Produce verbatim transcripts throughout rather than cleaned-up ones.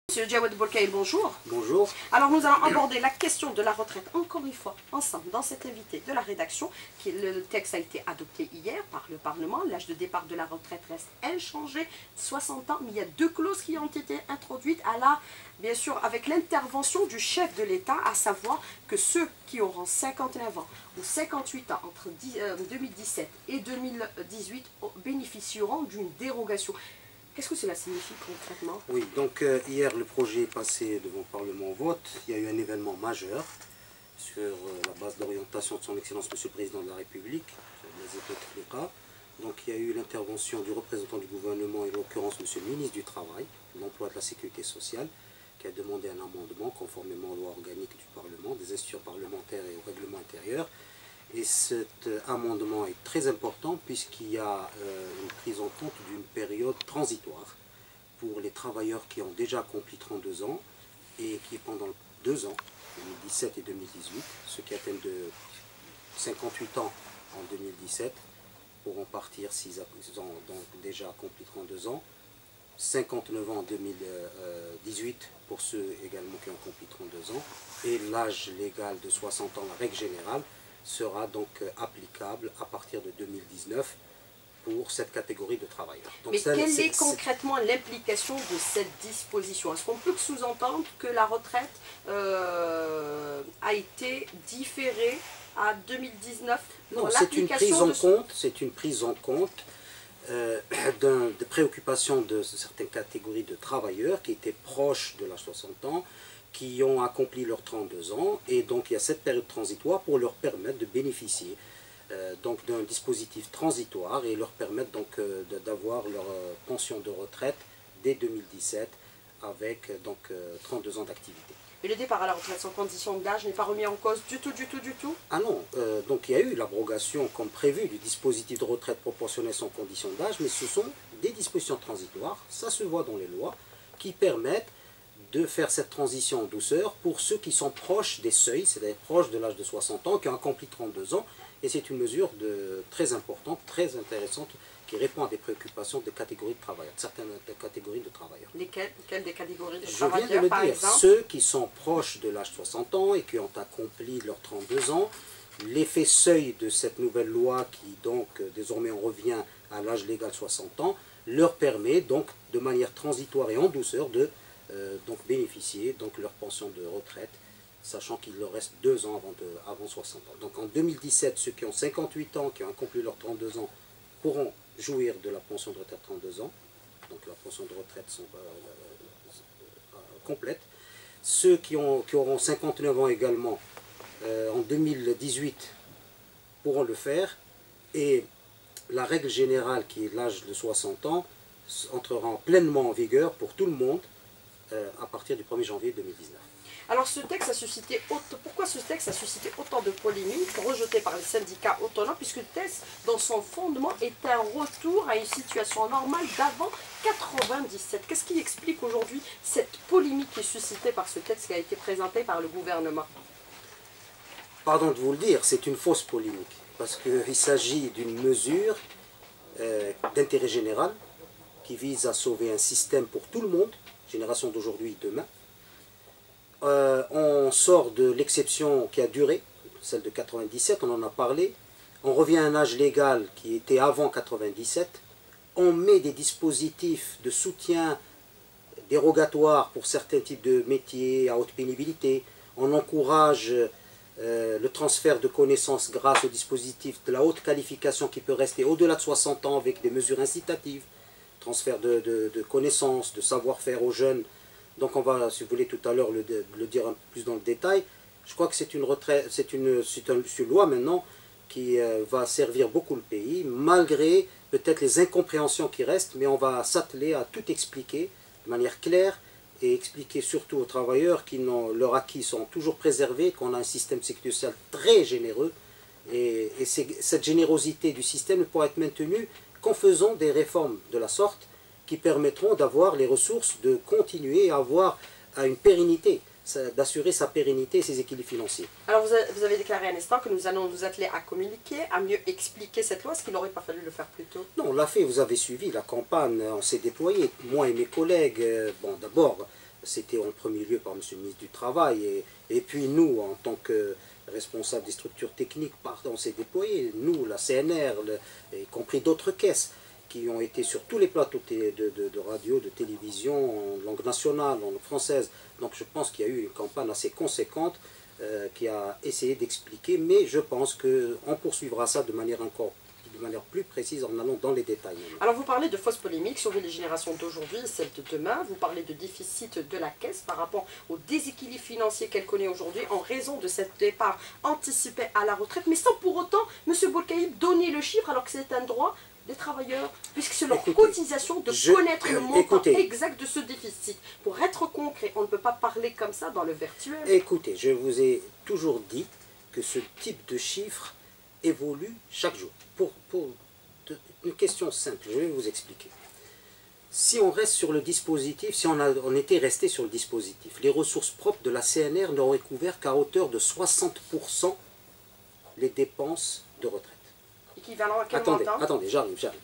Monsieur Djawad Boulkaïl, bonjour. Bonjour. Alors nous allons aborder la question de la retraite, encore une fois, ensemble, dans cet invité de la rédaction. Qui, le texte a été adopté hier par le Parlement. L'âge de départ de la retraite reste inchangé, soixante ans. Mais il y a deux clauses qui ont été introduites, à la, bien sûr, avec l'intervention du chef de l'État, à savoir que ceux qui auront cinquante-neuf ans ou cinquante-huit ans entre deux mille dix-sept et deux mille dix-huit bénéficieront d'une dérogation. Qu'est-ce que cela signifie concrètement? Oui, donc euh, hier le projet est passé devant le Parlement au vote. Il y a eu un événement majeur sur euh, la base d'orientation de son Excellence Monsieur le Président de la République, les États. Donc il y a eu l'intervention du représentant du gouvernement, et en l'occurrence Monsieur le ministre du Travail, de l'Emploi et de la Sécurité sociale, qui a demandé un amendement conformément aux lois organiques du Parlement, des institutions parlementaires et au règlement intérieur. Et cet amendement est très important puisqu'il y a euh, une prise en compte d'une période transitoire pour les travailleurs qui ont déjà accompli trente-deux ans et qui pendant deux ans, deux mille dix-sept et deux mille dix-huit, ceux qui atteignent de cinquante-huit ans en deux mille dix-sept pourront partir s'ils ont donc déjà accompli trente-deux ans, cinquante-neuf ans en deux mille dix-huit pour ceux également qui ont accompli trente-deux ans, et l'âge légal de soixante ans, la règle générale, sera donc applicable à partir de deux mille dix-neuf pour cette catégorie de travailleurs. Donc Mais ça, quelle est, est concrètement l'implication de cette disposition? Est-ce qu'on peut sous-entendre que la retraite euh, a été différée à deux mille dix-neuf? Non, c'est une prise en compte, c'est une prise en compte euh, de préoccupations de certaines catégories de travailleurs qui étaient proches de l'âge soixante ans, qui ont accompli leurs trente-deux ans, et donc il y a cette période transitoire pour leur permettre de bénéficier euh, donc d'un dispositif transitoire et leur permettre donc euh, d'avoir leur euh, pension de retraite dès deux mille dix-sept avec donc euh, trente-deux ans d'activité. Et le départ à la retraite sans condition d'âge n'est pas remis en cause du tout, du tout, du tout? Ah non, euh, donc il y a eu l'abrogation comme prévu du dispositif de retraite proportionnelle sans condition d'âge, mais ce sont des dispositions transitoires, ça se voit dans les lois, qui permettent de faire cette transition en douceur pour ceux qui sont proches des seuils, c'est-à-dire proches de l'âge de soixante ans, qui ont accompli trente-deux ans, et c'est une mesure de, très importante, très intéressante, qui répond à des préoccupations de catégories de travailleurs, de certaines catégories de travailleurs. Lesquelles, quelles des catégories de Je travailleurs, viens de le par dire, exemple? Ceux qui sont proches de l'âge de soixante ans et qui ont accompli leurs trente-deux ans, l'effet seuil de cette nouvelle loi, qui donc désormais on revient à l'âge légal de soixante ans, leur permet donc de manière transitoire et en douceur de Euh, donc bénéficier donc leur pension de retraite, sachant qu'il leur reste deux ans avant, de, avant soixante ans. Donc en deux mille dix-sept, ceux qui ont cinquante-huit ans, qui ont accompli leurs trente-deux ans, pourront jouir de la pension de retraite trente-deux ans, donc la pension de retraite sont, euh, euh, complète. Ceux qui, ont, qui auront cinquante-neuf ans également, euh, en deux mille dix-huit, pourront le faire, et la règle générale, qui est l'âge de soixante ans, entrera pleinement en vigueur pour tout le monde, Euh, à partir du premier janvier deux mille dix-neuf. Alors ce texte a suscité, autant, pourquoi ce texte a suscité autant de polémiques, rejeté par les syndicats autonomes, puisque le texte, dans son fondement, est un retour à une situation normale d'avant quatre-vingt-dix-sept. Qu'est-ce qui explique aujourd'hui cette polémique qui est suscitée par ce texte qui a été présenté par le gouvernement? Pardon de vous le dire, c'est une fausse polémique, parce qu'il s'agit d'une mesure euh, d'intérêt général qui vise à sauver un système pour tout le monde, génération d'aujourd'hui et demain. Euh, on sort de l'exception qui a duré, celle de quatre-vingt-dix-sept, on en a parlé. On revient à un âge légal qui était avant quatre-vingt-dix-sept. On met des dispositifs de soutien dérogatoires pour certains types de métiers à haute pénibilité. On encourage euh, le transfert de connaissances grâce au dispositif de la haute qualification qui peut rester au-delà de soixante ans avec des mesures incitatives. Transfert de, de, de connaissances, de savoir-faire aux jeunes. Donc on va, si vous voulez, tout à l'heure le, le dire un peu plus dans le détail. Je crois que c'est une, retraite, c'est une, c'est une, une loi maintenant qui euh, va servir beaucoup le pays, malgré peut-être les incompréhensions qui restent, mais on va s'atteler à tout expliquer de manière claire et expliquer surtout aux travailleurs qui n'ont leurs acquis sont toujours préservés, qu'on a un système de sécurité sociale très généreux, et, et cette générosité du système ne pourra être maintenue qu'en faisant des réformes de la sorte qui permettront d'avoir les ressources de continuer à avoir à une pérennité, d'assurer sa pérennité et ses équilibres financiers. Alors vous avez, vous avez déclaré à l'instant que nous allons nous atteler à communiquer, à mieux expliquer cette loi, est-ce qu'il n'aurait pas fallu le faire plus tôt? Non, on l'a fait, vous avez suivi la campagne, on s'est déployé, moi et mes collègues. Bon, d'abord, c'était en premier lieu par M. le ministre du Travail, et, et puis nous, en tant que responsables des structures techniques, pardon, on s'est déployé, nous, la C N R, le, y compris d'autres caisses, qui ont été sur tous les plateaux de, de, de radio, de télévision, en langue nationale, en langue française. Donc je pense qu'il y a eu une campagne assez conséquente euh, qui a essayé d'expliquer, mais je pense qu'on poursuivra ça de manière encore de manière plus précise en allant dans les détails. Alors vous parlez de fausses polémiques sur les générations d'aujourd'hui et celles de demain. Vous parlez de déficit de la caisse par rapport au déséquilibre financier qu'elle connaît aujourd'hui en raison de cet départ anticipé à la retraite, mais sans pour autant, M. Boulkaïb, donner le chiffre alors que c'est un droit des travailleurs, puisque c'est leur écoutez, cotisation de je, connaître le montant écoutez, exact de ce déficit. Pour être concret, on ne peut pas parler comme ça dans le virtuel. Écoutez, je vous ai toujours dit que ce type de chiffre évolue chaque jour. Pour, pour de, une question simple, je vais vous expliquer. Si on reste sur le dispositif, si on, a, on était resté sur le dispositif, les ressources propres de la C N R n'auraient couvert qu'à hauteur de soixante pour cent les dépenses de retraite. Équivalent à quel attendez, montant? Attendez, j'arrive, j'arrive.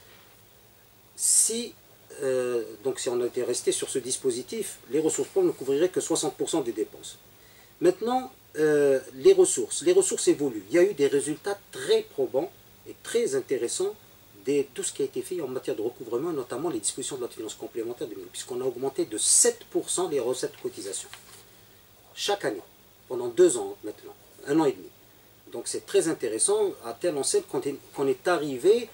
Si, euh, donc si on était resté sur ce dispositif, les ressources propres ne couvriraient que soixante pour cent des dépenses. Maintenant, euh, les ressources, les ressources évoluent. Il y a eu des résultats très probants et très intéressant de tout ce qui a été fait en matière de recouvrement, notamment les dispositions de la loi de finances complémentaire deux mille, puisqu'on a augmenté de sept pour cent les recettes de cotisation. Chaque année, pendant deux ans maintenant, un an et demi. Donc c'est très intéressant, à telle enseigne qu'on est, qu'on est arrivé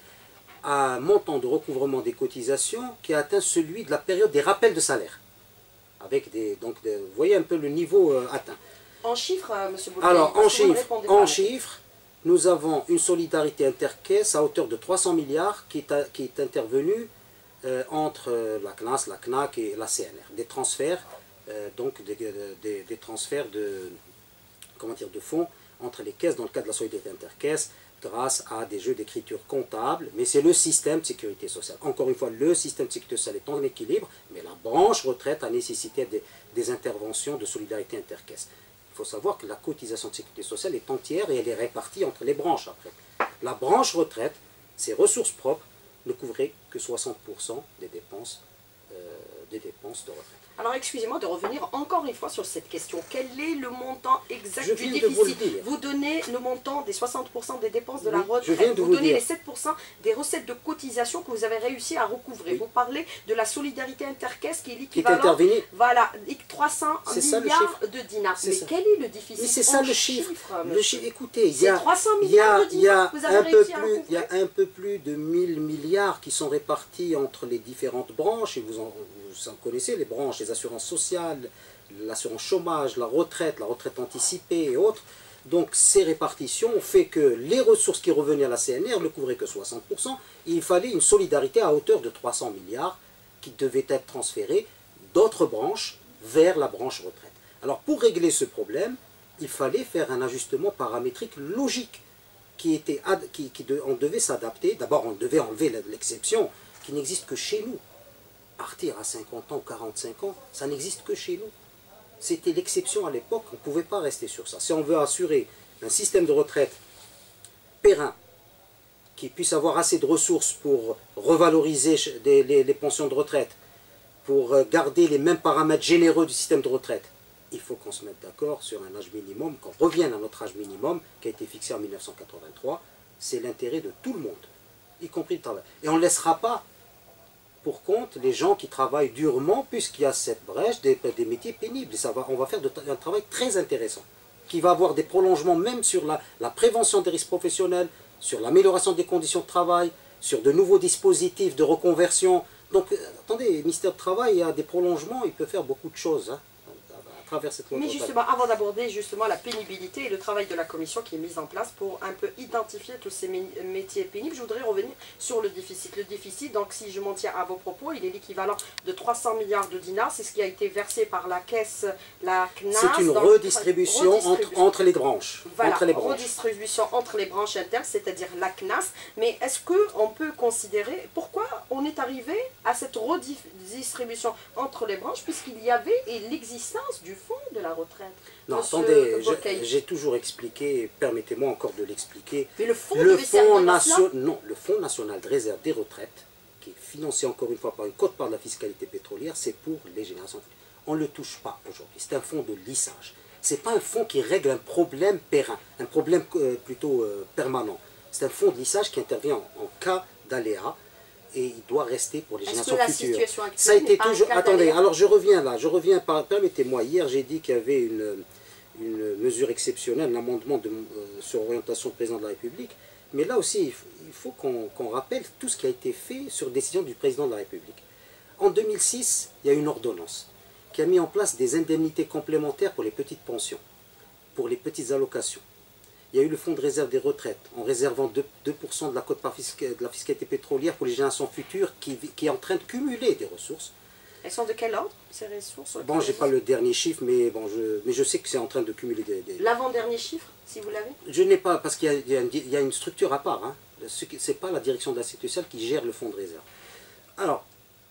à un montant de recouvrement des cotisations qui a atteint celui de la période des rappels de salaire. Avec des, donc des, vous voyez un peu le niveau euh, atteint. En chiffres, euh, M. Boulkaïb, alors en chiffres, en chiffres, nous avons une solidarité intercaisse à hauteur de trois cents milliards qui est, à, qui est intervenue euh, entre la C N A S, la C N A C et la C N R. Des transferts, euh, donc des, des, des transferts de, comment dire, de fonds entre les caisses dans le cadre de la solidarité intercaisse grâce à des jeux d'écriture comptable, mais c'est le système de sécurité sociale. Encore une fois, le système de sécurité sociale est en équilibre, mais la branche retraite a nécessité des, des interventions de solidarité intercaisse. Il faut savoir que la cotisation de sécurité sociale est entière et elle est répartie entre les branches après. La branche retraite, ses ressources propres, ne couvraient que soixante pour cent des dépenses, euh, des dépenses de retraite. Alors excusez-moi de revenir encore une fois sur cette question. Quel est le montant exact je du viens déficit? de vous, le dire. Vous donnez le montant des soixante pour cent des dépenses de oui, la retraite. Je viens de vous, vous donnez dire. les sept pour cent des recettes de cotisation que vous avez réussi à recouvrer. Oui. Vous parlez de la solidarité intercaisse qui est l'équivalent. Voilà, trois cents milliards de dinars. Mais ça. Quel est le déficit? Mais c'est ça le chiffre. chiffre le chi écoutez, il y a, trois cents milliards de dinars. Il y, a un peu plus, il y a un peu plus de mille milliards qui sont répartis entre les différentes branches, et vous en, vous en connaissez, les branches, les assurances sociales, l'assurance chômage, la retraite, la retraite anticipée et autres. Donc ces répartitions ont fait que les ressources qui revenaient à la C N R ne couvraient que soixante pour cent. Il fallait une solidarité à hauteur de trois cents milliards qui devait être transférée d'autres branches vers la branche retraite. Alors pour régler ce problème, il fallait faire un ajustement paramétrique logique qui était, qui, qui de, on devait s'adapter. D'abord on devait enlever l'exception qui n'existe que chez nous. Partir à cinquante ans ou quarante-cinq ans, ça n'existe que chez nous. C'était l'exception à l'époque, on ne pouvait pas rester sur ça. Si on veut assurer un système de retraite périn, qui puisse avoir assez de ressources pour revaloriser les, les, les pensions de retraite, pour garder les mêmes paramètres généreux du système de retraite, il faut qu'on se mette d'accord sur un âge minimum, qu'on revienne à notre âge minimum, qui a été fixé en mille neuf cent quatre-vingt-trois. C'est l'intérêt de tout le monde, y compris le travail. Et on ne laissera pas pour compte les gens qui travaillent durement, puisqu'il y a cette brèche des, des métiers pénibles. Et ça va, on va faire de, un travail très intéressant, qui va avoir des prolongements même sur la, la prévention des risques professionnels, sur l'amélioration des conditions de travail, sur de nouveaux dispositifs de reconversion. Donc, euh, attendez, le ministère du Travail a des prolongements, il peut faire beaucoup de choses, hein, à, à travers cette loi. Mais justement, avant d'aborder justement la pénibilité et le travail de la commission qui est mise en place pour un peu identifier tous ces métiers pénibles, je voudrais revenir sur le déficit. Le déficit, donc si je m'en tiens à vos propos, il est l'équivalent de trois cents milliards de dinars, c'est ce qui a été versé par la caisse, la C N A S. C'est une redistribution, redistribution. Entre, entre les branches. Voilà, entre les branches. Redistribution entre les branches internes, c'est-à-dire la C N A S. Mais est-ce qu'on peut considérer, pourquoi on est arrivé à cette redistribution entre les branches, puisqu'il y avait l'existence du fonds de la retraite? Non, Monsieur attendez, j'ai toujours expliqué, permettez-moi encore de l'expliquer. Mais le fonds, le fonds national, non, le Fonds national de réserve des retraites, qui est financé encore une fois par une quote-part de la fiscalité pétrolière, c'est pour les générations futures. on ne le touche pas aujourd'hui. C'est un fonds de lissage. Ce n'est pas un fonds qui règle un problème périn, un problème euh, plutôt euh, permanent. C'est un fonds de lissage qui intervient en, en cas d'aléa et il doit rester pour les générations futures. Ça a été toujours. Attendez, alors je reviens là, je reviens par. Permettez-moi, hier j'ai dit qu'il y avait une, une mesure exceptionnelle, un amendement de, euh, sur orientation du président de la République. Mais là aussi, il faut, il faut qu'on qu'on rappelle tout ce qui a été fait sur décision du président de la République. En deux mille six, il y a une ordonnance qui a mis en place des indemnités complémentaires pour les petites pensions, pour les petites allocations. Il y a eu le fonds de réserve des retraites, en réservant deux pour cent de la quote de la fiscalité pétrolière pour les générations futures, qui, qui est en train de cumuler des ressources. Elles sont de quel ordre, ces ressources? Bon, je n'ai pas le dernier chiffre, mais, bon, je, mais je sais que c'est en train de cumuler des... des... L'avant-dernier chiffre, si vous l'avez? Je n'ai pas, parce qu'il y, y, y a une structure à part. Hein. Ce n'est pas la direction de la sécurité sociale qui gère le fonds de réserve. Alors,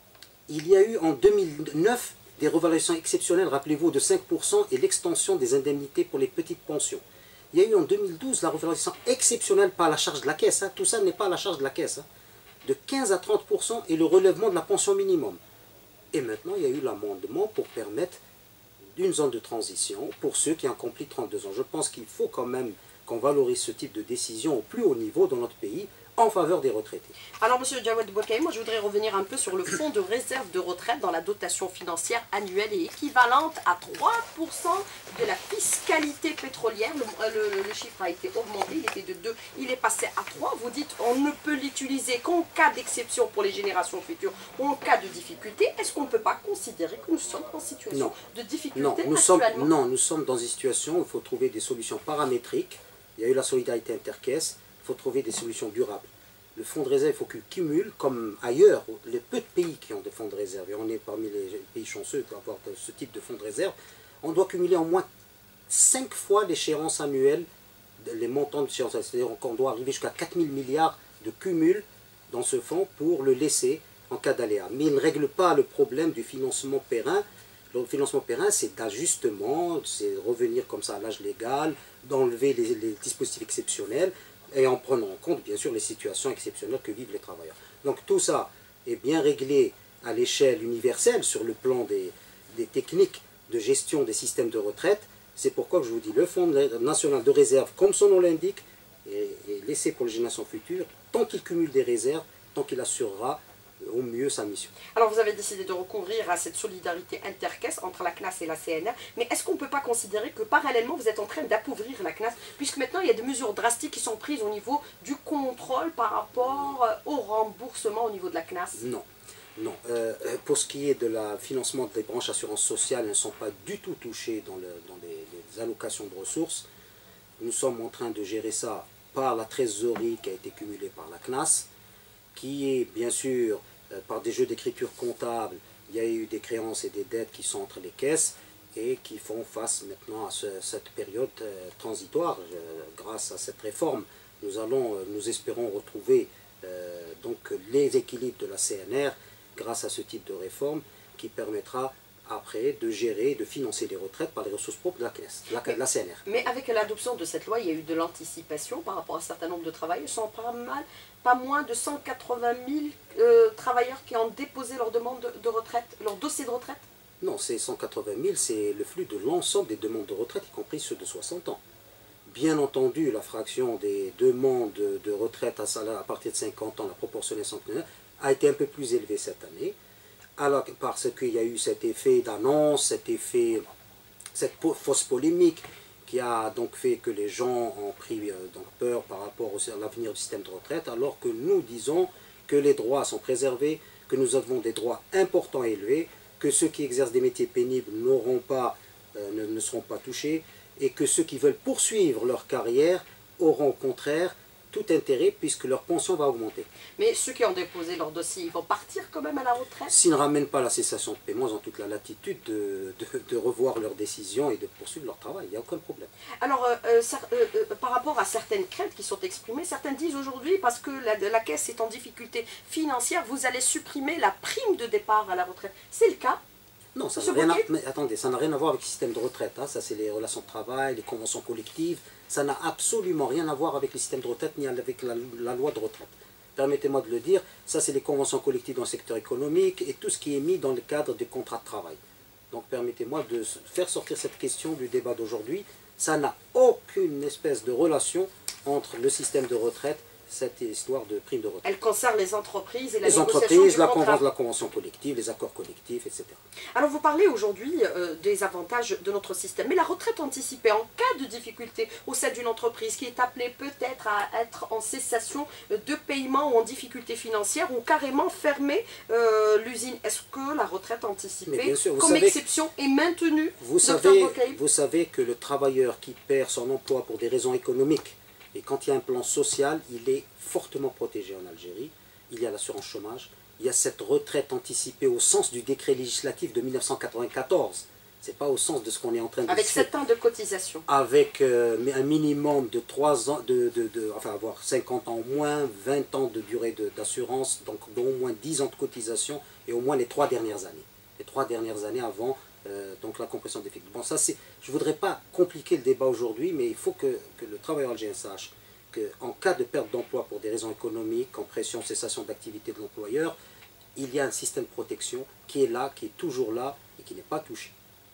il y a eu en deux mille neuf des revalorisations exceptionnelles, rappelez-vous, de cinq pour cent et l'extension des indemnités pour les petites pensions. Il y a eu en deux mille douze la revalorisation exceptionnelle, pas à la charge de la caisse, hein. Tout ça n'est pas à la charge de la caisse, hein. De quinze à trente pour cent et le relèvement de la pension minimum. Et maintenant, il y a eu l'amendement pour permettre une zone de transition pour ceux qui ont accompli trente-deux ans. Je pense qu'il faut quand même qu'on valorise ce type de décision au plus haut niveau dans notre pays, en faveur des retraités. Alors, M. Jawad Bouakaï, moi je voudrais revenir un peu sur le fonds de réserve de retraite dans la dotation financière annuelle et équivalente à trois pour cent de la fiscalité pétrolière. Le, le, le chiffre a été augmenté, il était de deux, il est passé à trois. Vous dites on ne peut l'utiliser qu'en cas d'exception pour les générations futures ou en cas de difficulté. Est-ce qu'on ne peut pas considérer que nous sommes en situation non. de difficulté non, nous actuellement? sommes, non, nous sommes dans une situation où il faut trouver des solutions paramétriques. Il y a eu la solidarité intercaisse. Il faut trouver des solutions durables. Le fonds de réserve, il faut qu'il cumule, comme ailleurs, les peu de pays qui ont des fonds de réserve, et on est parmi les pays chanceux d'avoir ce type de fonds de réserve, on doit cumuler en moins cinq fois l'échéance annuelle, les montants de l'échéance, c'est-à-dire qu'on doit arriver jusqu'à quatre mille milliards de cumul dans ce fonds pour le laisser en cas d'aléa. Mais il ne règle pas le problème du financement périn. Le financement périn, c'est d'ajustement, c'est revenir comme ça à l'âge légal, d'enlever les, les dispositifs exceptionnels, et en prenant en compte, bien sûr, les situations exceptionnelles que vivent les travailleurs. Donc tout ça est bien réglé à l'échelle universelle sur le plan des, des techniques de gestion des systèmes de retraite. C'est pourquoi je vous dis, le Fonds national de réserve, comme son nom l'indique, est, est laissé pour les générations futures, tant qu'il cumule des réserves, tant qu'il assurera au mieux sa mission. Alors vous avez décidé de recourir à cette solidarité intercaisse entre la C N A S et la C N R, mais est-ce qu'on ne peut pas considérer que parallèlement vous êtes en train d'appauvrir la C N A S, puisque maintenant il y a des mesures drastiques qui sont prises au niveau du contrôle par rapport au remboursement au niveau de la C N A S? Non, non. Euh, pour ce qui est de la financement des branches assurance sociale, elles ne sont pas du tout touchées dans, le, dans les, les allocations de ressources. Nous sommes en train de gérer ça par la trésorerie qui a été cumulée par la C N A S, qui est bien sûr euh, par des jeux d'écriture comptable, il y a eu des créances et des dettes qui sont entre les caisses et qui font face maintenant à ce, cette période euh, transitoire. Euh, grâce à cette réforme, nous, allons, euh, nous espérons retrouver euh, donc, les équilibres de la C N R grâce à ce type de réforme qui permettra après de gérer, de financer les retraites par les ressources propres de la, caisse, la, la C N R. Mais avec l'adoption de cette loi, il y a eu de l'anticipation par rapport à un certain nombre de travailleurs. Ils sont pas mal, pas moins de cent quatre-vingt mille euh, travailleurs qui ont déposé leur demande de, de retraite, leur dossier de retraite. Non, c'est cent quatre-vingt mille, c'est le flux de l'ensemble des demandes de retraite, y compris ceux de soixante ans. Bien entendu, la fraction des demandes de retraite à, salaire à partir de cinquante ans, la proportionnelle centenaire, a été un peu plus élevée cette année. Alors, parce qu'il y a eu cet effet d'annonce, cet effet, cette fausse polémique qui a donc fait que les gens ont pris euh, donc peur par rapport à l'avenir du système de retraite, alors que nous disons que les droits sont préservés, que nous avons des droits importants et élevés, que ceux qui exercent des métiers pénibles n'auront pas, euh, ne, ne seront pas touchés, et que ceux qui veulent poursuivre leur carrière auront au contraire tout intérêt puisque leur pension va augmenter. Mais ceux qui ont déposé leur dossier, ils vont partir quand même à la retraite? S'ils ne ramènent pas la cessation de paiement, ils ont toute la latitude de, de, de revoir leurs décisions et de poursuivre leur travail. Il n'y a aucun problème. Alors, euh, euh, euh, euh, par rapport à certaines craintes qui sont exprimées, certains disent aujourd'hui, parce que la, la caisse est en difficulté financière, vous allez supprimer la prime de départ à la retraite. C'est le cas? Non, ça n'a rien à, mais attendez, ça n'a rien à voir avec le système de retraite. Hein. Ça, c'est les relations de travail, les conventions collectives. Ça n'a absolument rien à voir avec le système de retraite ni avec la, la loi de retraite. Permettez-moi de le dire, ça, c'est les conventions collectives dans le secteur économique et tout ce qui est mis dans le cadre des contrats de travail. Donc permettez-moi de faire sortir cette question du débat d'aujourd'hui. Ça n'a aucune espèce de relation entre le système de retraite, cette histoire de prime de retraite. Elle concerne les entreprises et la les négociation entreprises, du la, contrat. convention, la convention collective, les accords collectifs, et cetera. Alors vous parlez aujourd'hui euh, des avantages de notre système, mais la retraite anticipée en cas de difficulté au sein d'une entreprise qui est appelée peut-être à être en cessation de paiement ou en difficulté financière ou carrément fermer euh, l'usine, est-ce que la retraite anticipée, sûr, comme savez, exception, est maintenue? vous savez, vous savez que le travailleur qui perd son emploi pour des raisons économiques, et quand il y a un plan social, il est fortement protégé en Algérie. Il y a l'assurance chômage, il y a cette retraite anticipée au sens du décret législatif de mille neuf cent quatre-vingt-quatorze. Ce n'est pas au sens de ce qu'on est en train de... Avec sept ans de cotisation. Avec euh, un minimum de trois ans, de, de, de, enfin avoir cinquante ans au moins, vingt ans de durée d'assurance, donc au moins dix ans de cotisation et au moins les trois dernières années. Les trois dernières années avant euh, donc la compression d'effectifs. Bon, ça c'est... Je ne voudrais pas compliquer le débat aujourd'hui, mais il faut que, que le travailleur algérien sache qu'en cas de perte d'emploi pour des raisons économiques, compression, cessation d'activité de l'employeur, il y a un système de protection qui est là, qui est toujours là et qui n'est pas touché.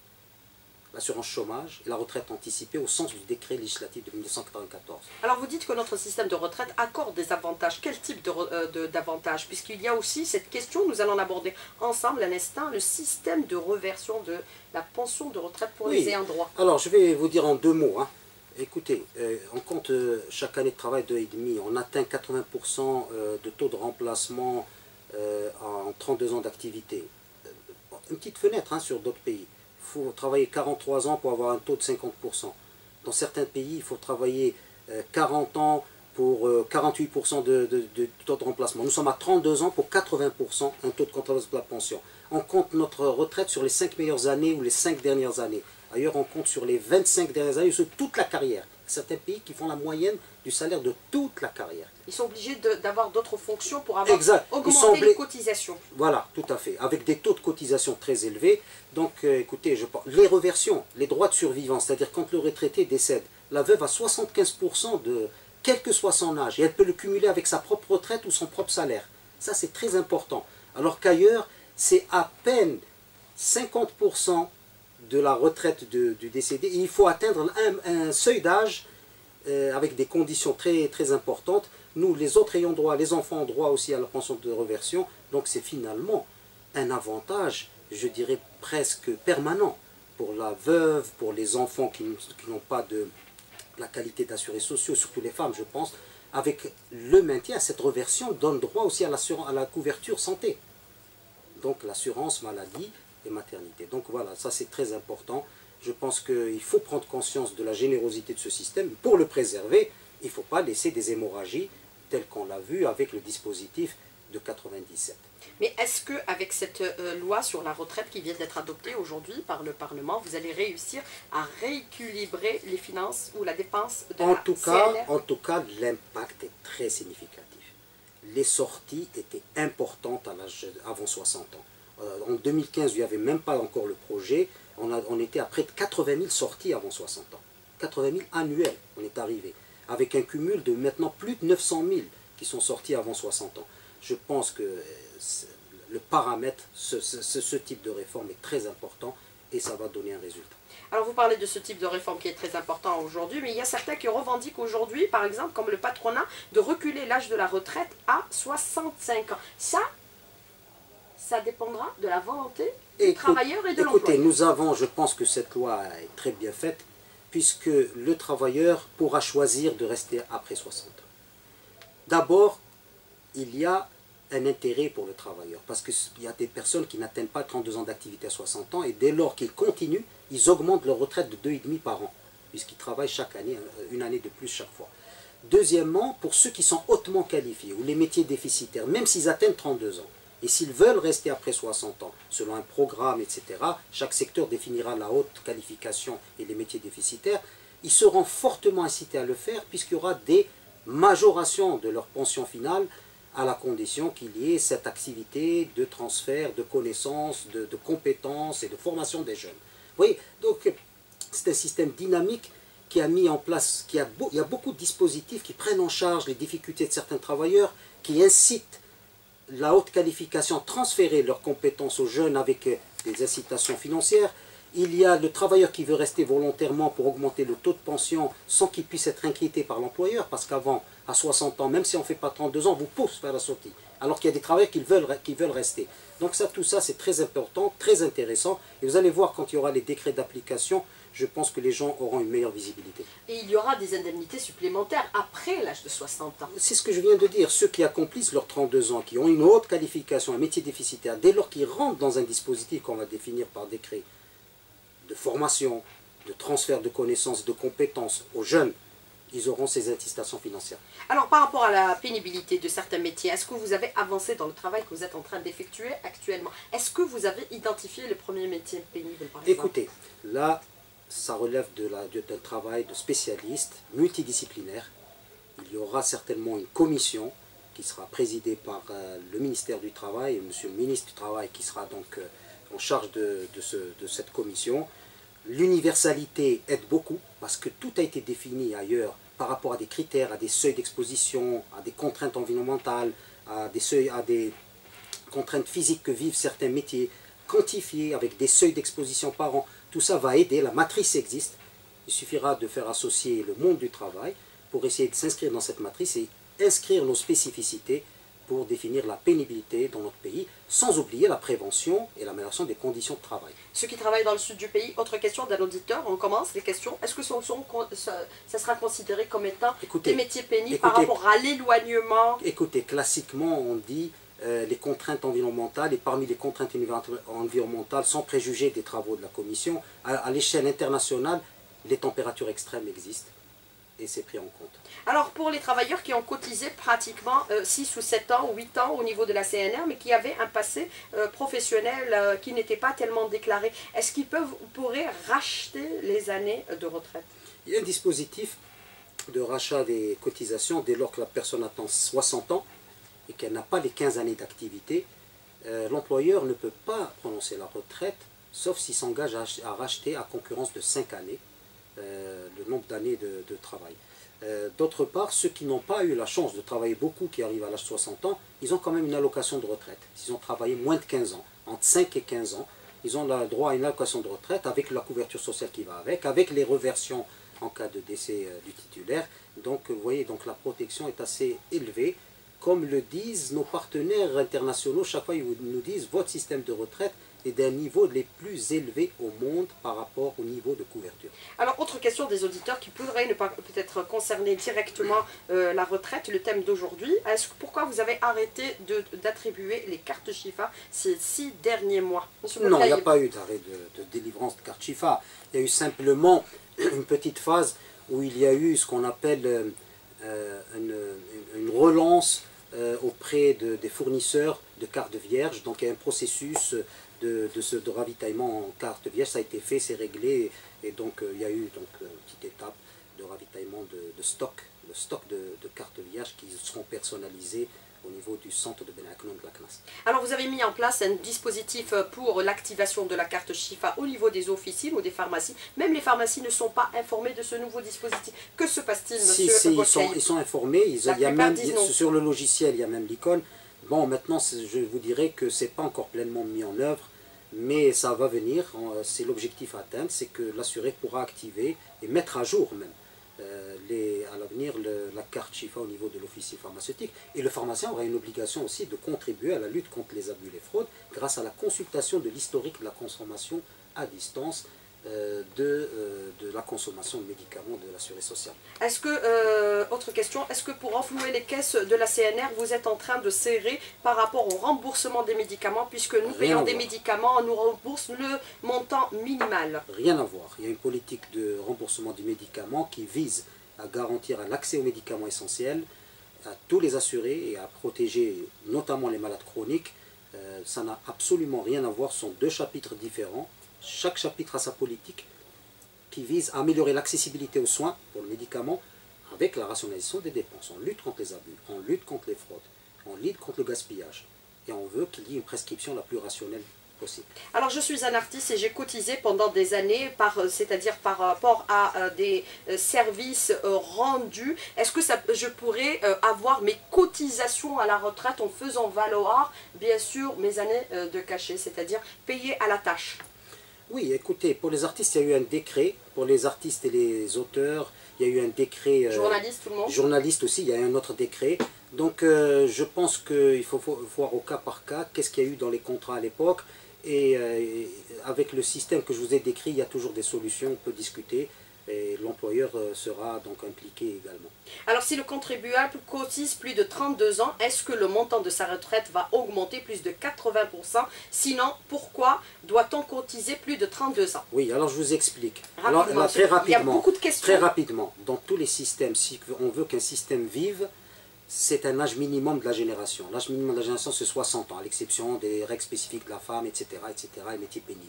L'assurance chômage et la retraite anticipée au sens du décret législatif de mille neuf cent quatre-vingt-quatorze. Alors vous dites que notre système de retraite accorde des avantages. Quel type d'avantages de, euh, Puisqu'il y a aussi cette question, nous allons l'aborder ensemble à l'instant, le système de reversion de la pension de retraite pour oui. les ayants droit. Alors je vais vous dire en deux mots. Hein. Écoutez, euh, on compte euh, chaque année de travail deux virgule cinq, on atteint quatre-vingts pour cent euh, de taux de remplacement euh, en trente-deux ans d'activité. Une petite fenêtre hein, sur d'autres pays. Il faut travailler quarante-trois ans pour avoir un taux de cinquante pour cent. Dans certains pays, il faut travailler euh, quarante ans pour euh, quarante-huit pour cent de, de, de taux de remplacement. Nous sommes à trente-deux ans pour quatre-vingts pour cent un taux de remplacement de la pension. On compte notre retraite sur les cinq meilleures années ou les cinq dernières années. Ailleurs, on compte sur les vingt-cinq dernières années, sur toute la carrière. Certains pays qui font la moyenne du salaire de toute la carrière. Ils sont obligés d'avoir d'autres fonctions pour avoir exact. augmenté les cotisations. Voilà, tout à fait. Avec des taux de cotisation très élevés. Donc, euh, écoutez, je parle. Les reversions, les droits de survivance, c'est-à-dire quand le retraité décède, la veuve a soixante-quinze pour cent de quel que soit son âge, et elle peut le cumuler avec sa propre retraite ou son propre salaire. Ça, c'est très important. Alors qu'ailleurs, c'est à peine cinquante pour cent de la retraite de, du décédé. Et il faut atteindre un, un seuil d'âge euh, avec des conditions très, très importantes. Nous, les autres ayons droit, les enfants ont droit aussi à la pension de reversion. Donc c'est finalement un avantage, je dirais presque permanent, pour la veuve, pour les enfants qui, qui n'ont pas de la qualité d'assurés sociaux, surtout les femmes, je pense. Avec le maintien, cette reversion donne droit aussi à, à la couverture santé. Donc l'assurance maladie et maternité. Donc voilà, ça c'est très important. Je pense qu'il faut prendre conscience de la générosité de ce système. Pour le préserver, il ne faut pas laisser des hémorragies telles qu'on l'a vu avec le dispositif de quatre-vingt-dix-sept. Mais est-ce qu'avec cette euh, loi sur la retraite qui vient d'être adoptée aujourd'hui par le Parlement, vous allez réussir à rééquilibrer les finances ou la dépense de en la tout C cas, N R? En tout cas, l'impact est très significatif. Les sorties étaient importantes à l'âge avant soixante ans. Euh, en deux mille quinze, il n'y avait même pas encore le projet. On, a, on était à près de quatre-vingt mille sorties avant soixante ans. quatre-vingt mille annuels, on est arrivé. Avec un cumul de maintenant plus de neuf cent mille qui sont sortis avant soixante ans. Je pense que le paramètre, ce, ce, ce type de réforme est très important et ça va donner un résultat. Alors vous parlez de ce type de réforme qui est très important aujourd'hui, mais il y a certains qui revendiquent aujourd'hui, par exemple, comme le patronat, de reculer l'âge de la retraite à soixante-cinq ans. Ça, ça dépendra de la volonté du Écoute, travailleur et de l'employeur. Écoutez, nous avons, je pense que cette loi est très bien faite, puisque le travailleur pourra choisir de rester après soixante ans. D'abord, il y a un intérêt pour le travailleur, parce qu'il y a des personnes qui n'atteignent pas trente-deux ans d'activité à soixante ans, et dès lors qu'ils continuent, ils augmentent leur retraite de deux virgule cinq par an, puisqu'ils travaillent chaque année, une année de plus chaque fois. Deuxièmement, pour ceux qui sont hautement qualifiés, ou les métiers déficitaires, même s'ils atteignent trente-deux ans, et s'ils veulent rester après soixante ans, selon un programme, et cetera, chaque secteur définira la haute qualification et les métiers déficitaires, ils seront fortement incités à le faire, puisqu'il y aura des majorations de leur pension finale, à la condition qu'il y ait cette activité de transfert de connaissances, de, de compétences et de formation des jeunes. Vous voyez, donc c'est un système dynamique qui a mis en place, qui a, il y a beaucoup de dispositifs qui prennent en charge les difficultés de certains travailleurs, qui incitent la haute qualification à transférer leurs compétences aux jeunes avec des incitations financières. Il y a le travailleur qui veut rester volontairement pour augmenter le taux de pension sans qu'il puisse être inquiété par l'employeur, parce qu'avant, à soixante ans, même si on ne fait pas trente-deux ans, on vous pousse vers la sortie, alors qu'il y a des travailleurs qui veulent, qui veulent rester. Donc ça, tout ça, c'est très important, très intéressant, et vous allez voir quand il y aura les décrets d'application, je pense que les gens auront une meilleure visibilité. Et il y aura des indemnités supplémentaires après l'âge de soixante ans. C'est ce que je viens de dire. Ceux qui accomplissent leurs trente-deux ans, qui ont une haute qualification, un métier déficitaire, dès lors qu'ils rentrent dans un dispositif qu'on va définir par décret, de formation, de transfert de connaissances, de compétences aux jeunes, ils auront ces attestations financières. Alors, par rapport à la pénibilité de certains métiers, est-ce que vous avez avancé dans le travail que vous êtes en train d'effectuer actuellement? Est-ce que vous avez identifié les premiers métiers pénibles, par exemple? Écoutez, là, ça relève d'un travail de spécialistes multidisciplinaire. Il y aura certainement une commission qui sera présidée par euh, le ministère du Travail et monsieur le ministre du Travail qui sera donc euh, en charge de, de, ce, de cette commission. L'universalité aide beaucoup parce que tout a été défini ailleurs par rapport à des critères, à des seuils d'exposition, à des contraintes environnementales, à des, seuils, à des contraintes physiques que vivent certains métiers, quantifiés avec des seuils d'exposition par an. Tout ça va aider, la matrice existe. Il suffira de faire associer le monde du travail pour essayer de s'inscrire dans cette matrice et inscrire nos spécificités pour définir la pénibilité dans notre pays, sans oublier la prévention et l'amélioration des conditions de travail. Ceux qui travaillent dans le sud du pays, autre question d'un auditeur, on commence les questions. Est-ce que ce sont, ça, ça sera considéré comme étant écoutez, des métiers pénibles écoutez, par rapport à l'éloignement? Écoutez, classiquement on dit euh, les contraintes environnementales, et parmi les contraintes environnementales, sans préjuger des travaux de la Commission, à, à l'échelle internationale, les températures extrêmes existent. Et c'est pris en compte. Alors pour les travailleurs qui ont cotisé pratiquement euh, six ou sept ans ou huit ans au niveau de la C N R, mais qui avaient un passé euh, professionnel euh, qui n'était pas tellement déclaré, est-ce qu'ils peuvent pourraient racheter les années de retraite? Il y a un dispositif de rachat des cotisations dès lors que la personne atteint soixante ans et qu'elle n'a pas les quinze années d'activité. Euh, L'employeur ne peut pas prononcer la retraite, sauf s'il s'engage à, à racheter à concurrence de cinq années. Euh, le nombre d'années de, de travail. Euh, D'autre part, ceux qui n'ont pas eu la chance de travailler beaucoup, qui arrivent à l'âge de soixante ans, ils ont quand même une allocation de retraite. S'ils ont travaillé moins de quinze ans, entre cinq et quinze ans, ils ont le droit à une allocation de retraite avec la couverture sociale qui va avec, avec les reversions en cas de décès euh, du titulaire. Donc vous voyez, donc la protection est assez élevée. Comme le disent nos partenaires internationaux, chaque fois ils nous disent votre système de retraite est d'un niveau les plus élevés au monde par rapport au niveau de couverture. Alors, autre question des auditeurs qui pourraient ne pas peut-être concerner directement euh, la retraite, le thème d'aujourd'hui. Est-ce pourquoi vous avez arrêté d'attribuer les cartes Chifa ces six derniers mois? Monsieur Non, il n'y a pas eu d'arrêt de, de délivrance de cartes Chifa. Il y a eu simplement une petite phase où il y a eu ce qu'on appelle euh, une, une relance euh, auprès de, des fournisseurs de cartes vierges. Donc il y a un processus de, de, ce, de ravitaillement en cartes vierges. Ça a été fait, c'est réglé. Et donc euh, il y a eu donc, une petite étape de ravitaillement de, de stock, le stock de, de cartes vierges qui seront personnalisées au niveau du centre de Benaknon de la C N A S. Alors vous avez mis en place un dispositif pour l'activation de la carte Chifa au niveau des officines ou des pharmacies. Même les pharmacies ne sont pas informées de ce nouveau dispositif. Que se passe-t-il, monsieur? Si, si ils, sont, ils sont informés. Ils, il y a même, sur le logiciel, il y a même l'icône. Bon, maintenant, je vous dirais que ce n'est pas encore pleinement mis en œuvre, mais ça va venir. C'est l'objectif à atteindre, c'est que l'assuré pourra activer et mettre à jour même Euh, les, à l'avenir la carte Chifa au niveau de l'officier pharmaceutique. Et le pharmacien aura une obligation aussi de contribuer à la lutte contre les abus et les fraudes grâce à la consultation de l'historique de la consommation à distance euh, de, euh, de la consommation de médicaments de l'assuré social. Est-ce que, euh, autre question, est-ce que pour renflouer les caisses de la C N R, vous êtes en train de serrer par rapport au remboursement des médicaments, puisque nous payons des médicaments, on nous rembourse le montant minimal? Rien à voir. Il y a une politique de remboursement du médicament qui vise à garantir l'accès aux médicaments essentiels à tous les assurés et à protéger notamment les malades chroniques. Euh, ça n'a absolument rien à voir, ce sont deux chapitres différents. Chaque chapitre a sa politique qui vise à améliorer l'accessibilité aux soins pour le médicament avec la rationalisation des dépenses. On lutte contre les abus, on lutte contre les fraudes, on lutte contre le gaspillage et on veut qu'il y ait une prescription la plus rationnelle possible. Alors je suis un artiste et j'ai cotisé pendant des années, par, c'est-à-dire par rapport à euh, des euh, services euh, rendus. Est-ce que ça, je pourrais euh, avoir mes cotisations à la retraite en faisant valoir, bien sûr, mes années euh, de cachet, c'est-à-dire payer à la tâche? Oui, écoutez, pour les artistes, il y a eu un décret. Pour les artistes et les auteurs, il y a eu un décret. Euh, Journaliste, tout le monde? Journaliste aussi, il y a un autre décret. Donc euh, je pense qu'il faut voir au cas par cas qu'est-ce qu'il y a eu dans les contrats à l'époque. Et euh, avec le système que je vous ai décrit, il y a toujours des solutions, on peut discuter. Et l'employeur euh, sera donc impliqué également. Alors si le contribuable cotise plus de trente-deux ans, est-ce que le montant de sa retraite va augmenter plus de quatre-vingts pour cent? Sinon, pourquoi doit-on cotiser plus de trente-deux ans? Oui, alors je vous explique. Rapidement, Alors, là, très rapidement, il y a beaucoup de questions. Très rapidement, dans tous les systèmes, si on veut qu'un système vive, c'est un âge minimum de la génération. L'âge minimum de la génération, c'est soixante ans, à l'exception des règles spécifiques de la femme, et cetera, et cetera, et métiers pénibles.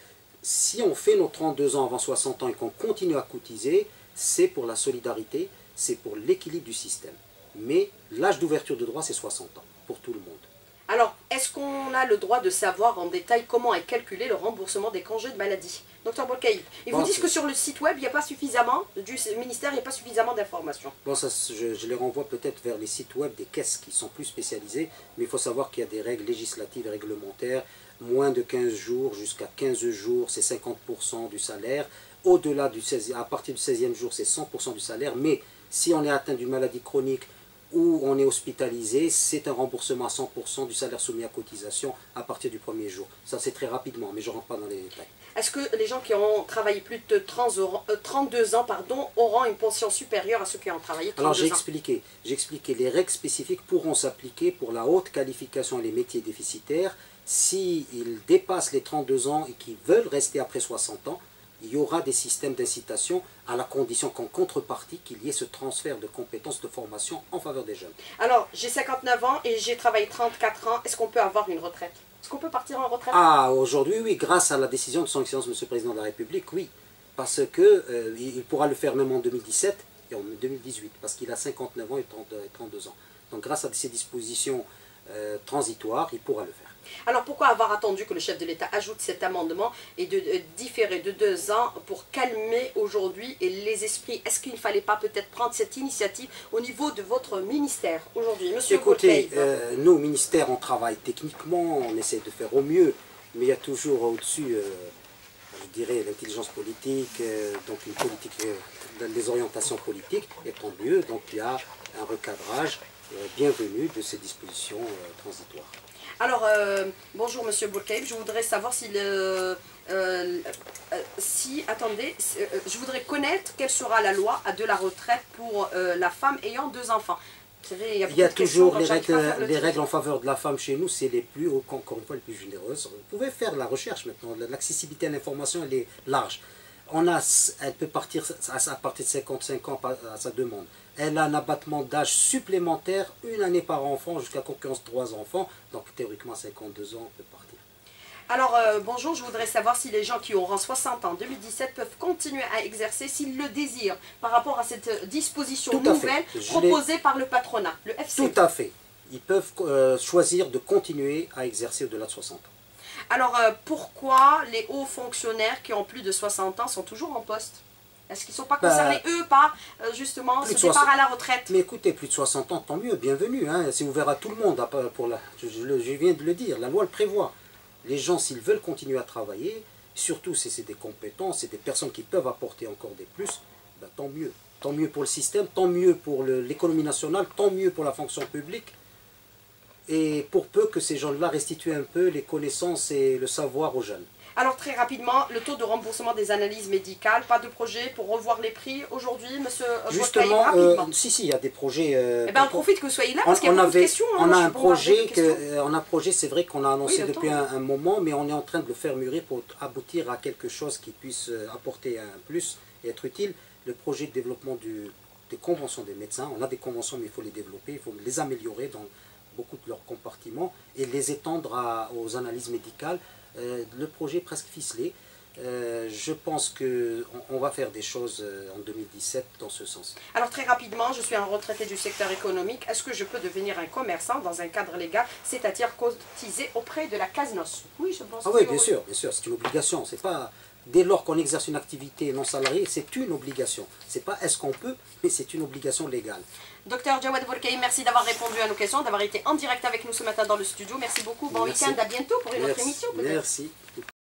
Si on fait nos trente-deux ans avant soixante ans et qu'on continue à cotiser, c'est pour la solidarité, c'est pour l'équilibre du système. Mais l'âge d'ouverture de droit, c'est soixante ans, pour tout le monde. Alors, est-ce qu'on a le droit de savoir en détail comment est calculé le remboursement des congés de maladie? Docteur Bolkaïb, ils bon, vous disent que sur le site web, il n'y a pas suffisamment, du ministère, il n'y a pas suffisamment d'informations. Bon, ça, je, je les renvoie peut-être vers les sites web des caisses qui sont plus spécialisées, mais il faut savoir qu'il y a des règles législatives et réglementaires, moins de quinze jours jusqu'à quinze jours, c'est cinquante pour cent du salaire, au-delà du seizième, à partir du seizième jour, c'est cent pour cent du salaire, mais si on est atteint d'une maladie chronique ou on est hospitalisé, c'est un remboursement à cent pour cent du salaire soumis à cotisation à partir du premier jour. Ça, c'est très rapidement, mais je ne rentre pas dans les détails. Est-ce que les gens qui ont travaillé plus de trente-deux ans pardon, auront une pension supérieure à ceux qui ont travaillé trente-deux ans? Alors j'ai expliqué, j'ai expliqué, les règles spécifiques pourront s'appliquer pour la haute qualification et les métiers déficitaires. S'ils dépassent les trente-deux ans et qu'ils veulent rester après soixante ans, il y aura des systèmes d'incitation à la condition qu'en contrepartie, qu'il y ait ce transfert de compétences de formation en faveur des jeunes. Alors, j'ai cinquante-neuf ans et j'ai travaillé trente-quatre ans. Est-ce qu'on peut avoir une retraite? Est-ce qu'on peut partir en retraite? Ah, aujourd'hui, oui, grâce à la décision de son Excellence, Monsieur le Président de la République, oui. Parce que euh, il pourra le faire même en deux mille dix-sept et en deux mille dix-huit, parce qu'il a cinquante-neuf ans et trente-deux ans. Donc grâce à ces dispositions euh, transitoires, il pourra le faire. Alors pourquoi avoir attendu que le chef de l'État ajoute cet amendement et de, de différer de deux ans pour calmer aujourd'hui les esprits? Est-ce qu'il ne fallait pas peut-être prendre cette initiative au niveau de votre ministère aujourd'hui, Monsieur Écoutez, euh, nous, au ministère, on travaille techniquement, on essaie de faire au mieux, mais il y a toujours au-dessus, euh, je dirais, l'intelligence politique, euh, donc une politique, euh, des orientations politiques, et tant mieux, donc il y a un recadrage euh, bienvenu de ces dispositions euh, transitoires. Alors, euh, bonjour Monsieur Bolkaïb, je voudrais savoir si, le, euh, euh, si attendez, euh, je voudrais connaître quelle sera la loi de la retraite pour euh, la femme ayant deux enfants. Vrai, il y a, il y a toujours les, règles, les règles en faveur de la femme chez nous, c'est les plus, encore une fois, les plus généreuses. Vous pouvez faire la recherche maintenant, l'accessibilité à l'information, elle est large. On a, elle peut partir à partir de cinquante-cinq ans à sa demande. Elle a un abattement d'âge supplémentaire, une année par enfant, jusqu'à concurrence trois enfants. Donc théoriquement, à cinquante-deux ans, on peut partir. Alors, euh, bonjour, je voudrais savoir si les gens qui auront soixante ans en deux mille dix-sept peuvent continuer à exercer s'ils le désirent, par rapport à cette disposition Tout nouvelle proposée par le patronat, le F C E. Tout à fait. Ils peuvent euh, choisir de continuer à exercer au-delà de soixante ans. Alors, euh, pourquoi les hauts fonctionnaires qui ont plus de soixante ans sont toujours en poste? Est-ce qu'ils ne sont pas concernés, bah, eux, par, euh, justement, ce départ à la retraite? Mais écoutez, plus de soixante ans, tant mieux, bienvenue. Hein, c'est ouvert à tout le monde. Pour la, je, je, je viens de le dire, la loi le prévoit. Les gens, s'ils veulent continuer à travailler, surtout si c'est des compétences, c'est des personnes qui peuvent apporter encore des plus, bah, tant mieux. Tant mieux pour le système, tant mieux pour l'économie nationale, tant mieux pour la fonction publique. Et pour peu que ces gens-là restituent un peu les connaissances et le savoir aux jeunes. Alors très rapidement, le taux de remboursement des analyses médicales, pas de projet pour revoir les prix aujourd'hui, monsieur Justement, euh, si, si, il y a des projets... Euh, eh bien, on profite que vous soyez là, parce qu'il y a beaucoup de questions. On a un projet, que, on a un projet, c'est vrai qu'on a annoncé oui, depuis un, un moment, mais on est en train de le faire mûrir pour aboutir à quelque chose qui puisse apporter un plus et être utile. Le projet de développement du, des conventions des médecins, on a des conventions, mais il faut les développer, il faut les améliorer dans beaucoup de leurs compartiments et les étendre à, aux analyses médicales. Euh, le projet est presque ficelé. Euh, je pense qu'on on va faire des choses euh, en deux mille dix-sept dans ce sens. Alors très rapidement, je suis un retraité du secteur économique. Est-ce que je peux devenir un commerçant dans un cadre légal, c'est-à-dire cotiser auprès de la CASNOS? Oui, je pense Ah que oui, c'est bien sûr, bien sûr, c'est une obligation. C'est pas dès lors qu'on exerce une activité non salariée, c'est une obligation. C'est pas est-ce qu'on peut, mais c'est une obligation légale. Docteur Jawad Bourkaï, merci d'avoir répondu à nos questions, d'avoir été en direct avec nous ce matin dans le studio. Merci beaucoup. Bon Merci. week-end, à bientôt pour une Merci. autre émission peut-être. Merci.